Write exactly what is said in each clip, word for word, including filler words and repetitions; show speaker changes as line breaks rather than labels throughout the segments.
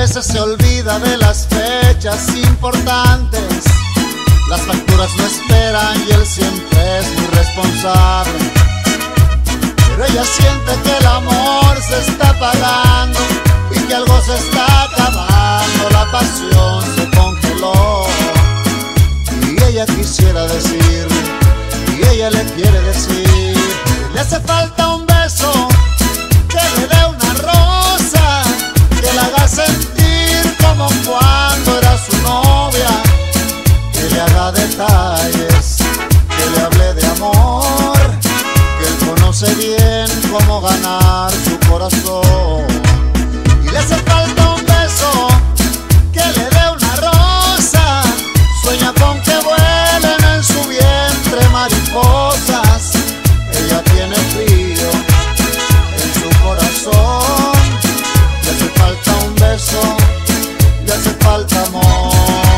veces se olvida de las fechas importantes. Las facturas no esperan y él siempre es muy responsable. Pero ella siente que el amor se está apagando y que algo se está acabando. La pasión se congeló y ella quisiera decirle, y ella le quiere decir que le hace falta un beso, que le dé una rosa, que la haga sentir como cuando era su novia, que le haga detalles, que le hable de amor, que él conoce bien cómo ganar su corazón. Y le hace falta un beso, que le dé una rosa, sueña con que vuelen en su vientre mariposas. Ella tiene frío en su corazón, le hace falta un beso, le hace falta amor.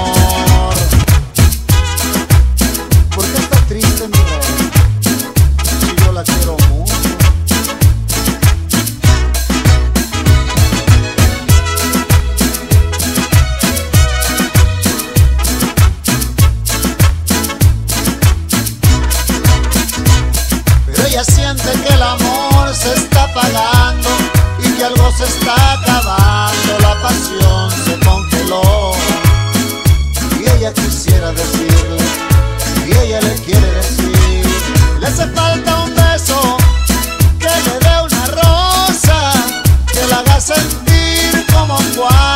¿Por qué está triste mi rey? Si yo la quiero mucho. Pero ella siente que el amor se está apagando y que algo se está acabando. La pasión se congeló y ella quisiera decirle, y ella le quiere decir, le hace falta un beso, que le dé una rosa, que la haga sentir como cuando